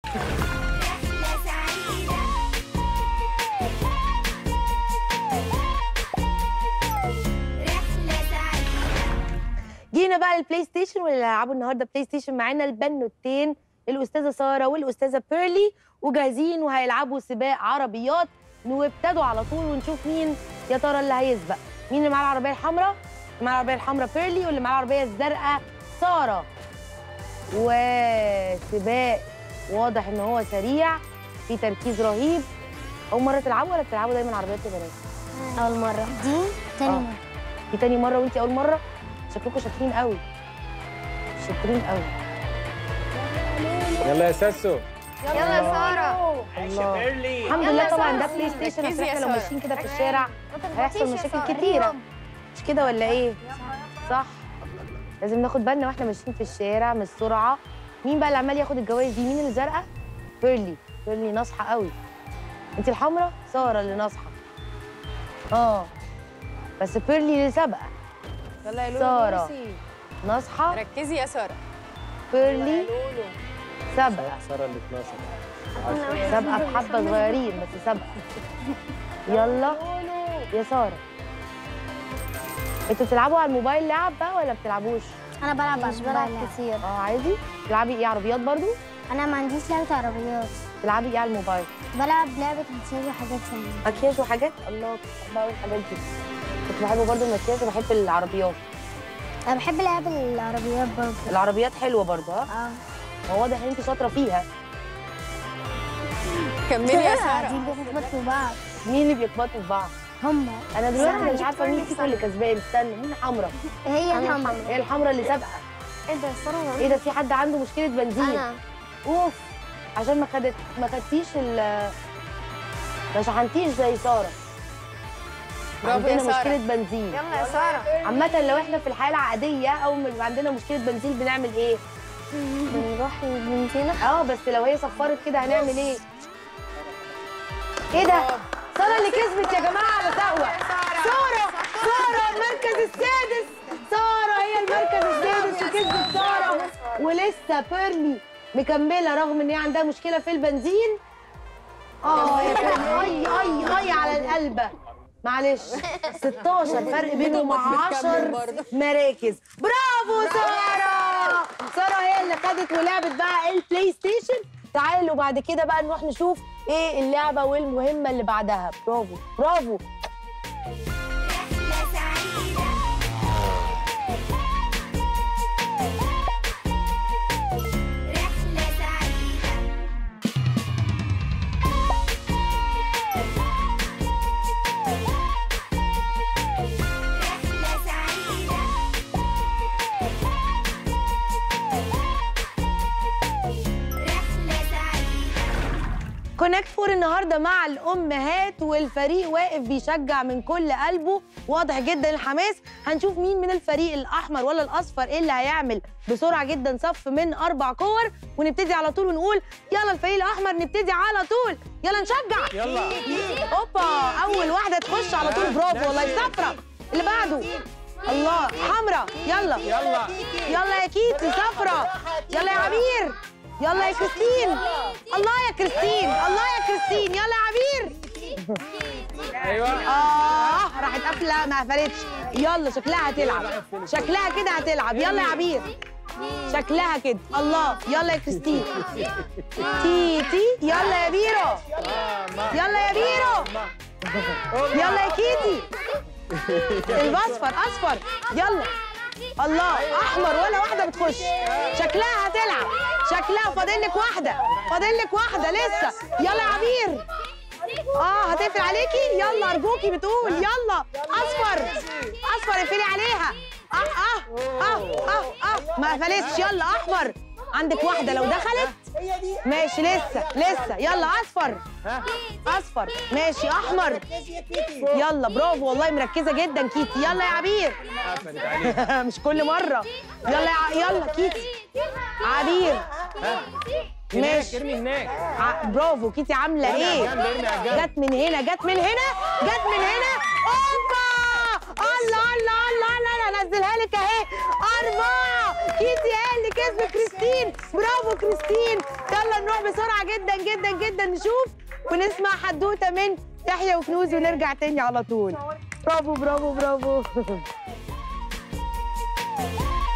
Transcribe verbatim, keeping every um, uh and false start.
جينا بقى للبلاي ستيشن، واللي هيلعبوا النهارده بلاي ستيشن معانا البنوتين الاستاذه ساره والاستاذه بيرلي، وجاهزين وهيلعبوا سباق عربيات. وابتدوا على طول ونشوف مين يا ترى اللي هيسبق. مين اللي معاه العربيه الحمراء؟ اللي معاه العربيه الحمراء بيرلي، واللي معاه العربيه الزرقاء ساره. وسباق واضح ان هو سريع، في تركيز رهيب. اول مره تلعبوا ولا بتلعبوا دايما عربيات يا بنات؟ اول مره. دي تاني آه. مره. دي تاني مره وانتي اول مره؟ شكلكم شاطرين قوي، شاطرين قوي. يلا يا ساسو. يلا يا ساره. الله. الحمد لله طبعا ده بلاي ستيشن، عشان احنا لو ماشيين كده في الشارع هيحصل مشاكل كتيره، مش كده ولا ايه؟ صح، لازم ناخد بالنا واحنا ماشيين في الشارع من السرعه. مين بقى اللي عمال ياخد الجوائز دي؟ مين اللي زرقاء؟ بيرلي. بيرلي ناصحه قوي. انت الحمراء؟ ساره اللي ناصحه. اه بس بيرلي اللي سابقه. يلا يا لولو. ساره ناصحه. ركزي يا ساره. بيرلي سابقه. ساره اللي اتناشر. سابقه بحبه صغيرين بس سابقه. يلا يا ساره. انتوا بتلعبوا على الموبايل لعب بقى ولا بتلعبوش؟ انا بلعب مش بلعب كتير. اه عادي. بتلعبي ايه، عربيات برضو؟ انا ما عنديش لعبه عربيات. بتلعبي ايه على الموبايل؟ بلعب لعبه مكياج وحاجات ثانيه. مكياج وحاجات؟ الله كنت بحب قوي الحاجات دي. كنت بحب برضو المكياج وبحب العربيات. انا بحب لعب العربيات برضه. العربيات حلوه برضو. ها؟ اه هو واضح ان انت شاطره فيها. كملي يا ساره. دي بيخبطوا في بعض. مين اللي بيخبطوا في بعض؟ هم. انا دلوقتي مش عارفه مين فيكم اللي كسبان. استنى، مين حمراء؟ هي الحمراء. هي الحمراء اللي سابقه. ايه ده ساره؟ ايه ده، في حد عنده مشكله بنزين؟ انا. اوف، عشان ما خدت ما خدتيش ال ما شحنتيش زي ساره. برافو يا عندنا سارة. مشكله بنزين. يلا يا ساره. عامه لو احنا في الحاله العاديه اول ما يبقى عندنا مشكله بنزين بنعمل ايه؟ بنروح للبنزينة. اه بس لو هي صفرت كده هنعمل ايه؟ ايه ده؟ ساره اللي كسبت يا جماعه على سقوه. ساره ساره المركز السادس. ساره هي المركز السادس وكسبت ساره. ولسه بيرلي مكمله رغم ان هي عندها مشكله في البنزين. اه يا بيرلي، اي اي اي على القلبه. معلش ستاشر فرق بينهم عشر مراكز. برافو ساره. ساره هي اللي خدت ولعبت بقى البلاي ستيشن. تعالوا بعد كده بقى نروح نشوف ايه اللعبه والمهمه اللي بعدها. برافو برافو. كونكت فور النهارده مع الامهات، والفريق واقف بيشجع من كل قلبه، واضح جدا الحماس. هنشوف مين من الفريق الاحمر ولا الاصفر ايه اللي هيعمل بسرعه جدا صف من اربع كور، ونبتدي على طول ونقول يلا الفريق الاحمر نبتدي على طول. يلا نشجع. يلا. اوبا، اول واحده تخش على طول. برافو والله. صفرا. اللي بعده. الله. حمرا. يلا يلا يلا يا كيتي. صفرا. يلا يا عبير. يلا يا كريستين. الله يا كريستين. الله يا كريستين. يلا يا عبير. ايوه. اه راحت قافله ما قفلتش. يلا شكلها هتلعب. شكلها كده هتلعب. يلا يا عبير. شكلها كده. الله. يلا يا كريستين. تيتي. يلا يا بيرو. يلا يا بيرو. يلا يا كيتي. الاصفر اصفر. يلا. الله. احمر ولا واحده بتخش. شكلها هتلعب. شكلها فاضل لك واحده. فاضل لك واحده لسه. يلا يا عبير. اه هتقفل عليكي. يلا ارجوكي بتقول. يلا اصفر. اصفر اقفلي عليها. اه اه اه اه اه ما قفلتش. يلا احمر. عندك واحده لو دخلت ماشي. لسه لسه. يلا اصفر. اصفر ماشي. احمر. يلا برافو والله مركزه جدا كيتي. يلا يا عبير. مش كل مره. يلا يا ع... يلا كيتي. عبير. ماشي. ارمي هناك. ع... برافو كيتي. عامله ايه؟ جت من هنا. جت من هنا. جت من هنا. اوبا. الله الله الله الله. انا انزلها لك اهي. أربعة. كيتي هي اللي كسبت كريستين. برافو كريستين. يلا نروح بسرعة جدا جدا جدا نشوف ونسمع حدوتة من تحيا وكنوز ونرجع تاني على طول. برافو برافو برافو.